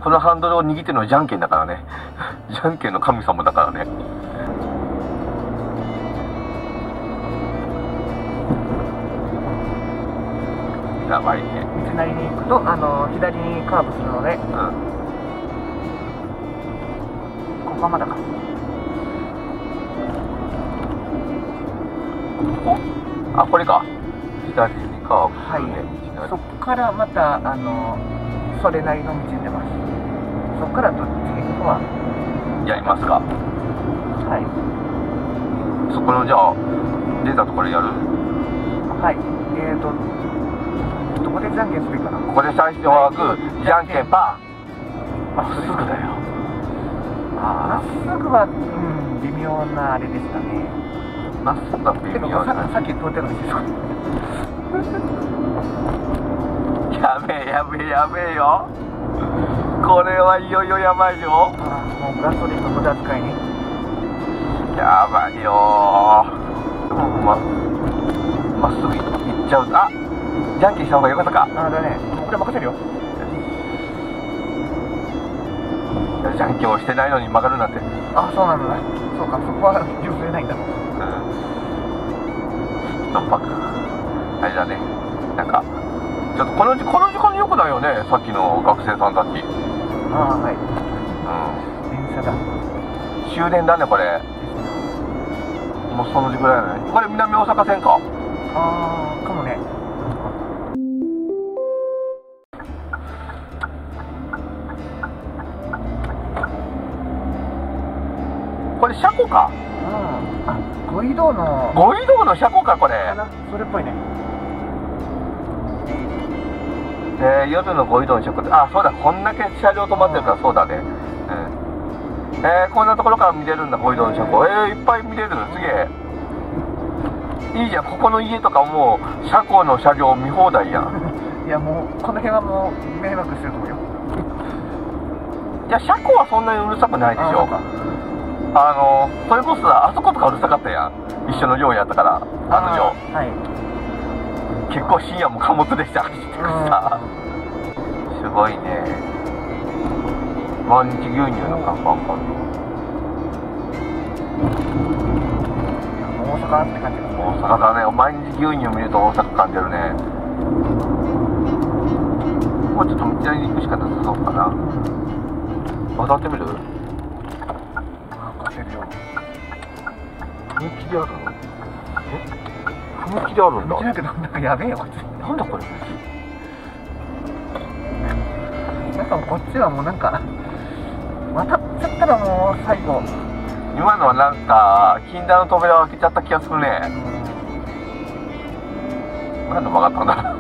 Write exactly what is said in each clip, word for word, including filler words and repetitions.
そのハンドルを握ってるのはじゃんけんだからね。じゃんけんの神様だからね。やばいね。 道なりに行くとあの左にカーブするので、うん、ここはまだか。 ここ？あ、これか。左にカーブするね。 はい、そこからまたあのそれなりの道に出ます。そこからどっちに行くのはやりますか。 はい。 そこのじゃあ出たところやる？ はい。えーとどこでじゃんけんするかな。 ここで最初はグー、じゃんけんパー。まっすぐだよ。 まっすぐは、うん、微妙なあれでしたね。 まっすぐは微妙な。 さっき通ってるんですよ。 やべえやべえやべえよ。これはいよいよやばいよ。 ああ、もうガソリンの無駄遣いに。 やばいよ。でもままっすぐ行っちゃう。あ、じゃんけんした方がよかったか。 あだね、これ任せるよ。 じゃんけんをしてないのに曲がるなんて。 あ、そうなんだ。そうか、そこは譲れないんだもん。うん 。ドンパク。あれだね。なんかちょっとこのこの時間によくないよね。さっきの学生さんたち。 ああ、はい。 うん。 電車だ。 終電だねこれ。もうその時ぐらいだね。これ南大阪線か。 ああ、かもね。 これ車庫か。 うん。あ、五移動の。 五移動の車庫かこれ。 それっぽいね。 えー、夜の五移動の車庫で、あ、そうだ、こんだけ車両止まってるからそうだね。うん。えー、こんなところから見れるんだ五移動の車庫。えー、いっぱい見れる。すげえ。いいじゃん。ここの家とかもう車庫の車両見放題やん。 いやもうこの辺はもう迷惑してると思うよ。 いや車庫はそんなにうるさくないでしょ。あのそれこそあそことかうるさかったやん。一緒の寮やったからあの寮。はい。結構深夜も貨物列車走ってくさ。すごいね。毎日牛乳の看板かな。 大阪って感じだね。 大阪だね。毎日牛乳見ると大阪感じるね。もうちょっと道なりに行くしかなさそうかな。渡ってみる？ 任せるよ。 踏切あるの？え？踏切あるんだ。 道だけどなんかやべえよこっち。 なんだこれ。 なんかこっちはもうなんか渡っちゃったらもう最後。 今のはなんか禁断の扉を開けちゃった気がするね。何で曲がったんだ。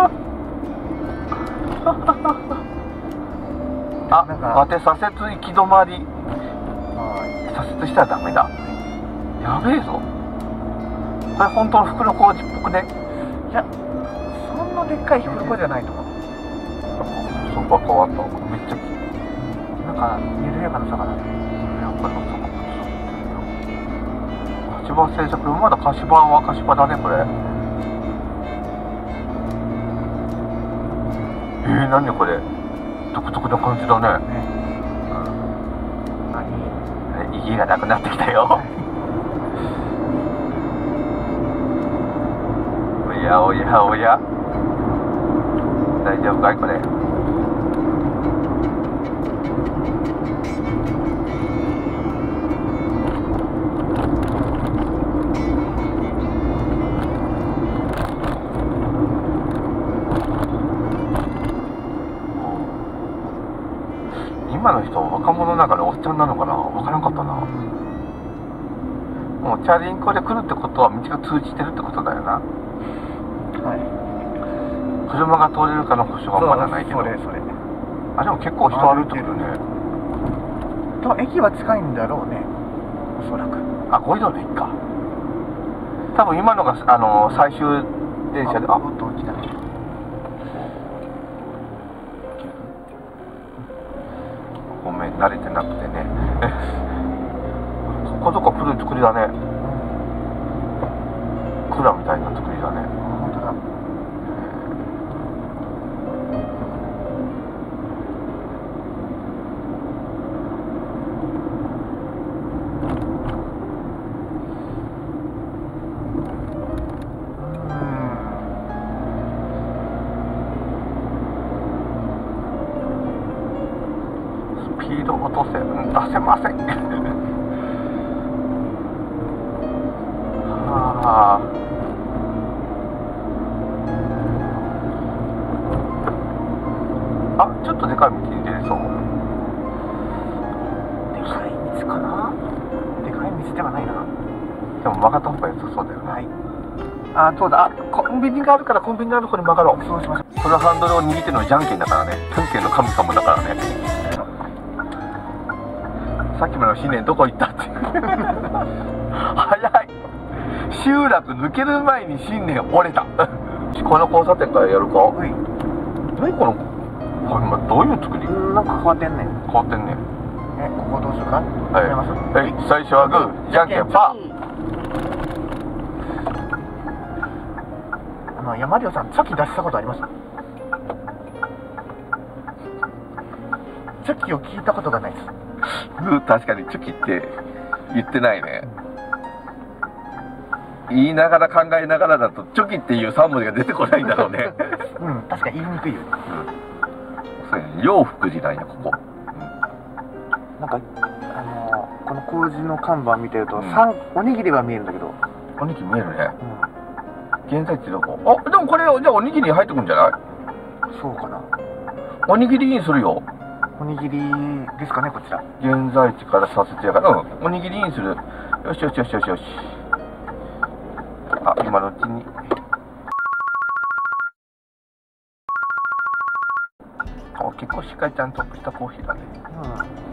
あ、待て、左折行き止まり。左折したらダメだ。やべえぞ。これ本当の袋小路っぽくね。 いや、そんなでっかい袋小路じゃないと思う。 そこは変わった。めっちゃなんか緩やかな坂だね。 やっぱり坂。柏製作、まだ柏は柏だねこれ。えー、何これ独特な感じだね。ね、うん、何？息がなくなってきたよ。おやおやおや、大丈夫かいこれ。今の人若者ながらおっちゃんなのかな、分からんかったな。もうチャリンコで来るってことは道が通じてるってことだよな。はい。車が通れるかの保証はまだないけど。それそれ。あ、でも結構人歩いてるね。 多分駅は近いんだろうね、おそらく。 あ、五移動の駅か。多分今のがあの最終電車で。あ、 音来たね。 ごめん、慣れてなくてね。こことか古い作りだね。蔵みたいな作りだね。 本当だ。 ード落とせ、うん、出せませんはあ、あ、ちょっとでかい道に出れそう。 でかい道かな。でかい道ではないな。 でも曲がった方が良さそうだよね。 はい。 あ、そうだ。あ、コンビニがあるからコンビニのある方に曲がろう。 そうしましょう。 このハンドルを握ってるのはじゃんけんだからね。じゃんけんの神様だからね。さっきまでの新年どこ行ったって早い。集落抜ける前に新年折れたこの交差点からやるか。はい。何この、これ今どういう作り。 うん、なんか変わってんねん。 変わってんねん。 え、ここどうするか。 はい。はい、最初はグー、じゃんけんパー。 あの山亮さん、チョキ出したことあります？チョキを聞いたことがないです。 グー、確かにチョキって言ってないね。言いながら考えながらだとチョキっていうさん文字が出てこないんだろうねうん、確かに言いにくいよ。うん、 そうやね。洋福寺なんやここ、うん、 なんかあのー、この工事の看板見てると、うん、おにぎりは見えるんだけど。 おにぎり見えるね。うん、現在地どこ。あ、でもこれじゃあおにぎりに入ってくんじゃない。 そうかな。おにぎりにするよ。 おにぎりですかね、こちら。 現在地から左折やから、うん、おにぎりにする。よしよしよしよしよし。あ、今のうちに。あ、結構しっかりちゃんとしたコーヒーだね。うん。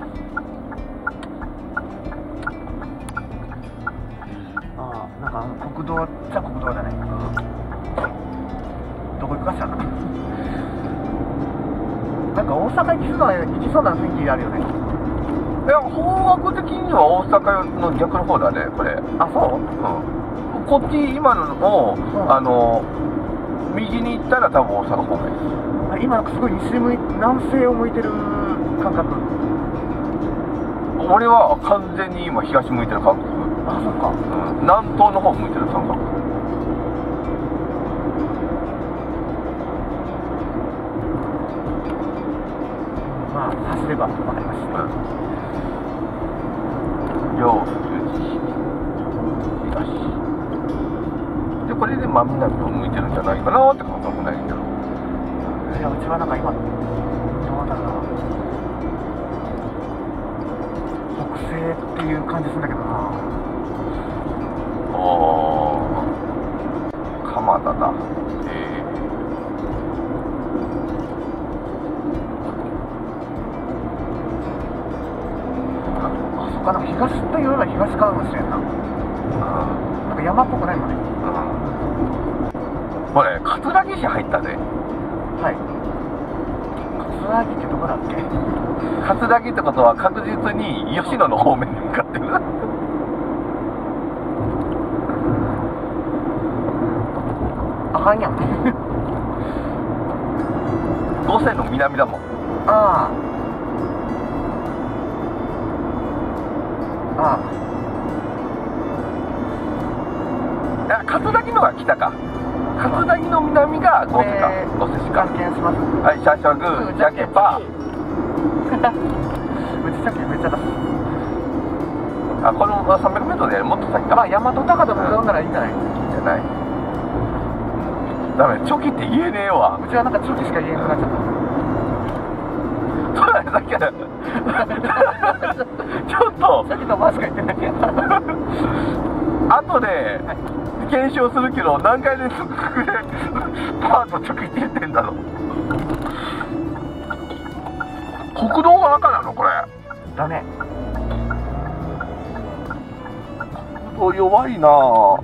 ああ、なんか国道っちゃ国道だね。うん、どこ行くかしら。なんか大阪行きそうな、行きそうな雰囲気あるよね。 いや、方角的には大阪の逆の方だね、これ。 あ、そう？ うん。こっち、今のを、うん、あの、右に行ったら多分大阪方面です。 今なんかすごい西向い、南西を向いてる感覚。 俺は完全に今東向いてる感覚。 あ、そっか。うん。 南東の方向いてる感覚。 まあ、走れば分かります。うん。 よし。で、これで真南を向いてるんじゃないかなって感覚ないけど。 いや、うちはなんか今、どうだろうな。北西っていう感じするんだけどな。 おー。蒲田だ。えー。なんか東というよりは東かもしれんな。うん、なんか山っぽくないもんね。 うん、これ葛城市入ったね。 はい。葛城ってどこだっけ。 葛城ってことは確実に吉野の方面に向かってるあかんやん五線の南だもん。 ああああ、 いや、葛城のが北か。葛城の南が五瀬か。五瀬市か。 関係します。 はい、シャシャグー、じゃんけんパー。 うちさっきめっちゃ出す。 あ、このさんびゃくメートルでもっと先か。 まあ、大和高田のうどんならいいんじゃない。いいんじゃない。ダメ、チョキって言えねえわ。 うちはなんかチョキしか言えなくなっちゃった。 そうだね、さっきからちょっとさっきとマジか言ってないや後で検証するけど、何回連続でパーとチョキって言ってんだろう。国道が赤なのこれ。 だね。 国道弱いなぁ。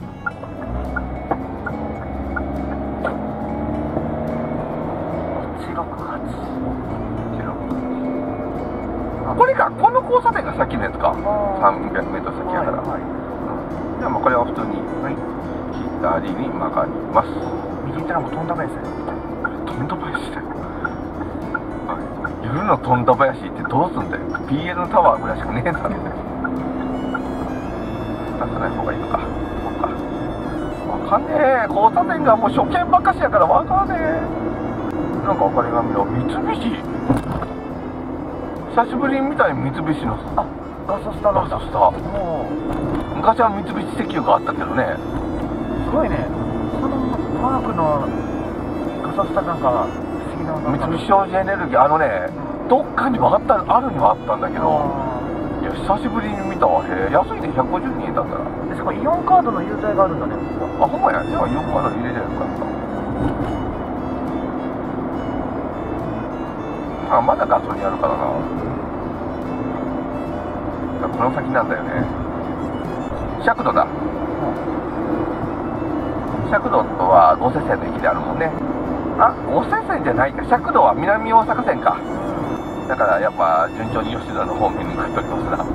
これか、この交差点が先のやつか。さんびゃくメートル先やから。はいはい、うん、じゃあ、まあ、これは普通に、はい、左に曲がります。 右行ったらもう富田林だよ。 富田林だよ。夜の富田林ってどうすんだよ。ピーエル タワーぐらいしかねえんだろ。出さない方がいいのか。そうか。わかんねえ。交差点がもう初見ばっかしやからわかんねえ。なんか明かりが見ろ。三菱。 久しぶりに見た三菱のあガソスタなんだ。 ガソスタ。昔は三菱石油があったけどね。 すごいね。このマークのガソスタなんか不思議な。 三菱商事エネルギー、あのね、どっかにはあった、あるにはあったんだけど、いや久しぶりに見たわ。へえ、安いね、ひゃくごじゅうにえんだったら。 しかもイオンカードの優待があるんだね。 あ、ほんまや。じゃあイオンカード入れてるからか。あ、まだガソリンあるからな。この先なんだよね。尺度だ。尺度とは五瀬線の駅であるもんね。あ、五瀬線じゃないか。尺度は南大阪線か。だからやっぱ順調に吉田の方面に向かっておりますな。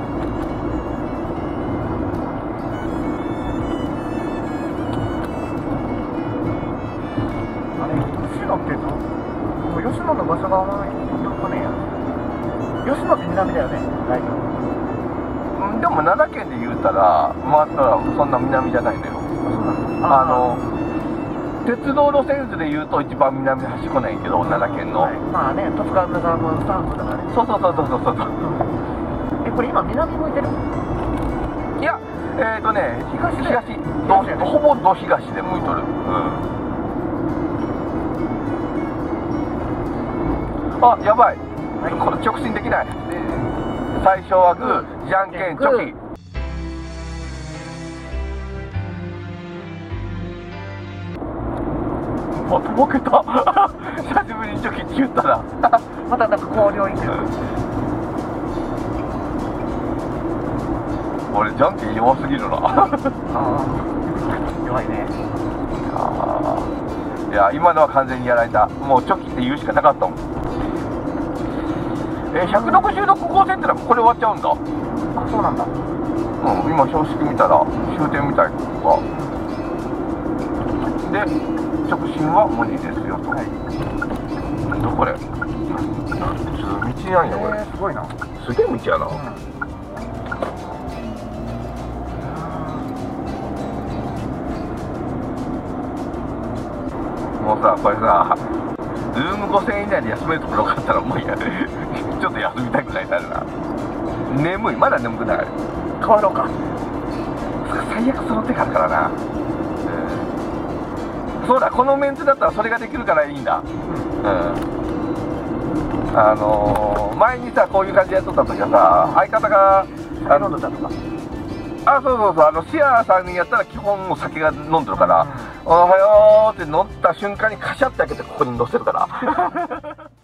あれ、吉野ってどもう吉野の場所があんまりどこねえや。吉野って南だよね、大体。 うん、でも奈良県で言うたら、まあ、そんな南じゃないのよ。あの鉄道路線図で言うと一番南の端っこなんやけど、奈良県の、はい、 まあね、十津川村もスタンプだからね。 そうそうそうそうそうそう。 え、これ今南向いてる？ いや、えっ、ー、とね、東で東、 東ね、 ほぼど東で向いとる。うん。あ、やばい、はい、これ直進できない。最初はグー、じゃんけんチョキ。あ、とぼけた。久しぶりにチョキって言ったらまたなんか高量いってる。 俺じゃんけん弱すぎるな。あ弱いね。 あ、いや今のは完全にやられた。もうチョキって言うしかなかったもん。え、ひゃくろくじゅうろく号線ってのはここで終わっちゃうんだ。 あ、そうなんだ。 うん、今標識見たら終点みたいな。で直進は無理ですよと。はい、どこれ？道なんやこれ。 えー、すごいな。 すげえ道やな。うん、もうさ、これさ、ルームごせんえん以内で休めるところがあったらもういいや。ちょっと休みたくないなるな。眠い、まだ眠くない。 変わろうか。 最悪その手があるからな。そうだ、このメンツだったらそれができるからいいんだ。うん、あのー、前にさこういう感じでやっとった時はさ、相方があのあ、そうそうそう、あのシアさんにやったら基本もう酒が飲んでるから、うん、おはようって乗った瞬間にカシャって開けてここに乗せるから。